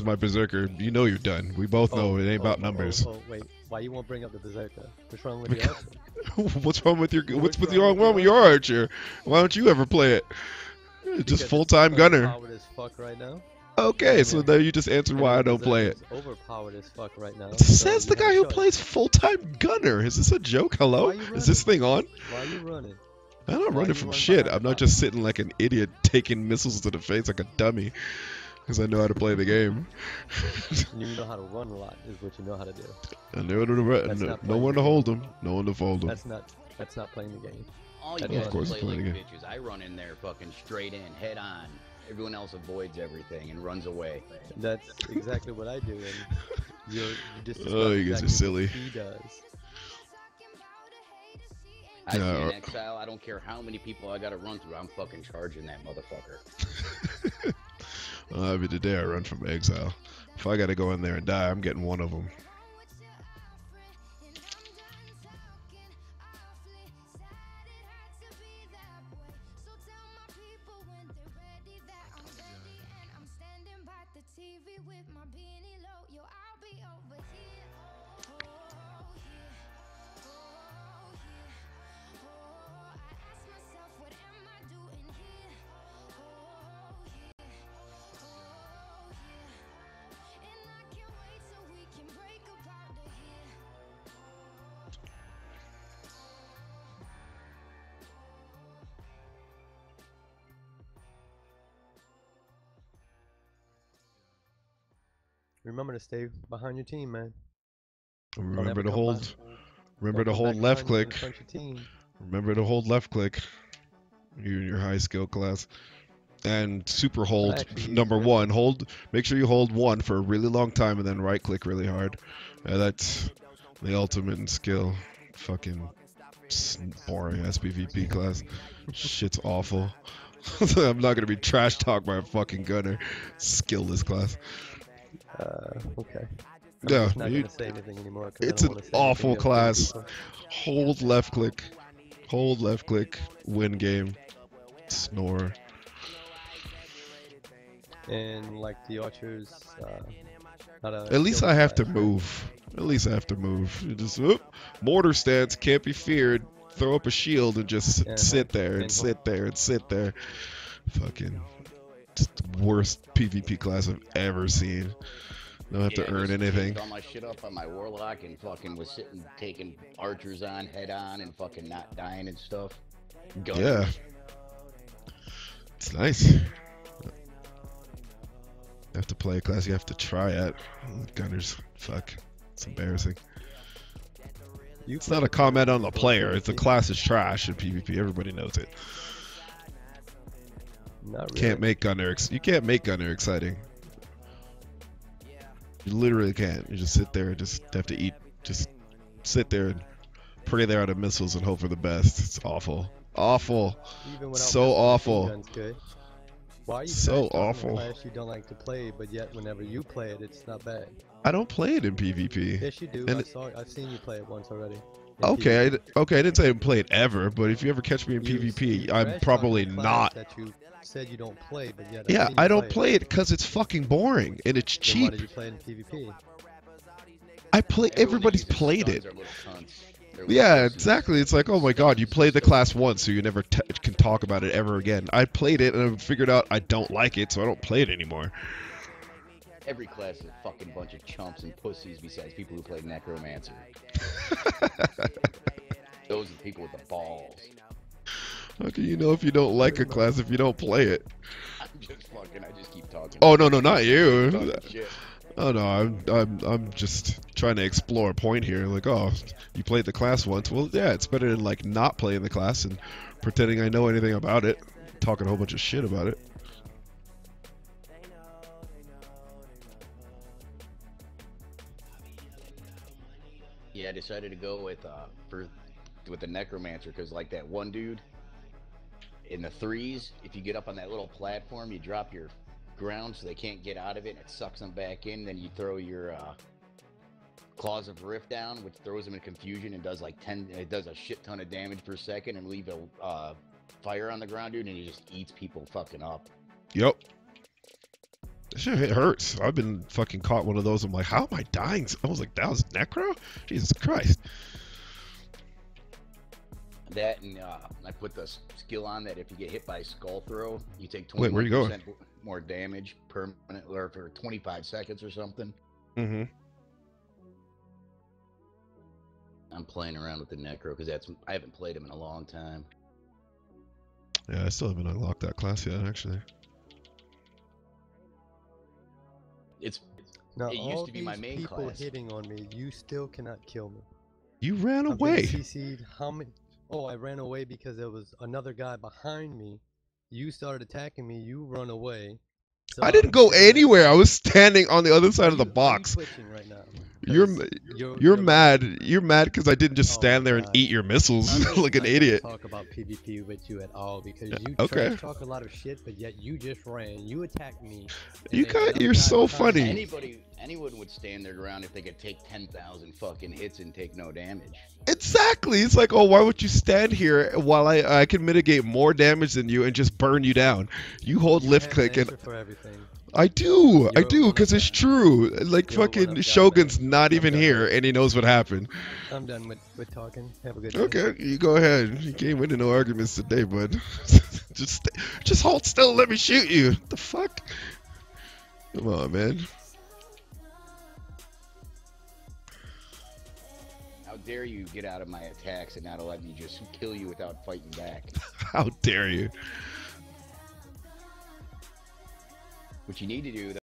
my berserker. You know you're done. We both know it ain't about numbers. Wait, why you won't bring up the berserker? What's wrong with the archer? What's wrong with your what's wrong wrong with your archer? Why don't you ever play it? Just full-time gunner. Overpowered as fuck right now. Okay, so now you just answered why I don't play it. Overpowered as fuck right now. Says the guy who plays full-time gunner. Is this a joke? Hello? Is this thing on? Why are you running? I'm not running from shit. I'm not just sitting like an idiot taking missiles to the face like a dummy. Because I know how to play the game. You know how to run a lot is what you know how to do. I know to run. No one to hold them. No one to fold them. That's not playing the game. All you guys play like bitches. I run in there fucking straight in, head on. Everyone else avoids everything and runs away. That's exactly what I do. And you just oh, you guys are silly. He does. I see an exile. I don't care how many people I gotta run through. I'm fucking charging that motherfucker. Well, every day I run from exile. If I gotta go in there and die, I'm getting one of them. Remember to stay behind your team, man. Remember to hold. Remember to hold left click. Remember to hold left click. You in your high skill class. And super hold number one. Hold. Make sure you hold one for a really long time and then right click really hard. That's the ultimate in skill. Fucking boring SPVP class. Shit's awful. I'm not gonna be trash talked by a fucking gunner. Skillless class. Okay. Yeah, not gonna say anything anymore, it's an awful class. Hold left click. Hold left click. Win game. Snore. And like the archers, at least I have to move. At least I have to move. You just mortar stance, can't be feared. Throw up a shield and just sit there and sit there and sit there. Fucking just the worst PvP class I've ever seen. Don't have to earn anything. All my shit up on my warlock and fucking was sitting taking archers on head on and fucking not dying and stuff. Gunners. Yeah, it's nice. You have to play a class you have to try at. Gunners, fuck, it's embarrassing. It's not a comment on the player. It's the class is trash in PvP. Everybody knows it. Not really. Can't make gunner. You can't make gunner exciting. You literally can't. You just sit there and just have to eat. Just sit there and pray there out of missiles and hope for the best. It's awful. Awful. So awful. Why are you so awful. Class you don't like to play, but yet whenever you play it, it's not bad. I don't play it in PvP. Yes, you do. I've seen you play it once already. Okay, I didn't say I didn't play it ever, but if you ever catch me in PvP, I'm probably not. That you said you don't play, but yet yeah, I don't play it because it's fucking boring and it's cheap. Why did you play in PvP? I play. Everybody's played it. Yeah, exactly. It's like, oh my god, you played the class once, so you never can talk about it ever again. I played it and I figured out I don't like it, so I don't play it anymore. Every class is a fucking bunch of chumps and pussies besides people who play Necromancer. Those are the people with the balls. How can you know if you don't like a class if you don't play it? I'm just fucking, I just keep talking. Oh, no, not you. Oh, no, I'm just trying to explore a point here. Like, oh, you played the class once. Well, yeah, it's better than, like, not playing the class and pretending I know anything about it. Talking a whole bunch of shit about it. Yeah, I decided to go with the Necromancer because like that one dude in the threes, if you get up on that little platform, you drop your ground so they can't get out of it and it sucks them back in. Then you throw your Claws of Rift down, which throws them in confusion and does like it does a shit ton of damage per second and leave a fire on the ground, dude, and he just eats people fucking up. Yep. Shit, it hurts. I've been fucking caught one of those. I'm like, how am I dying? I was like, that was Necro? Jesus Christ. That and I put the skill on that if you get hit by a skull throw, you take 21% Wait, where you going? more damage permanently or for 25 seconds or something. Mm-hmm. I'm playing around with the Necro because I haven't played him in a long time. Yeah, I still haven't unlocked that class yet, actually. It Now, used to be my main people class. hitting on me, you still cannot kill me. You ran I've been away. CC'd. How many? Oh, I ran away because there was another guy behind me. You started attacking me. You run away. So I didn't go anywhere. I was standing on the other side of the Are you box. twitching right now? You're mad. Running. You're mad because I didn't just Oh stand my there and God. eat your missiles I'm like an not idiot. gonna talk about PvP with you at all because you Okay. trash talk a lot of shit, but yet you just ran. You attacked me. You're so funny. Anyone would stand their ground if they could take 10,000 fucking hits and take no damage. Exactly. It's like, oh, why would you stand here while I can mitigate more damage than you and just burn you down? You hold lift click and for everything. I do, because it's true. Like fucking Shogun's not even here, and he knows what happened. I'm done with talking. Have a good day. Okay, you go ahead. You came into no arguments today, bud. just hold still. And let me shoot you. What the fuck? Come on, man. How dare you get out of my attacks and not let me just kill you without fighting back? How dare you? What you need to do,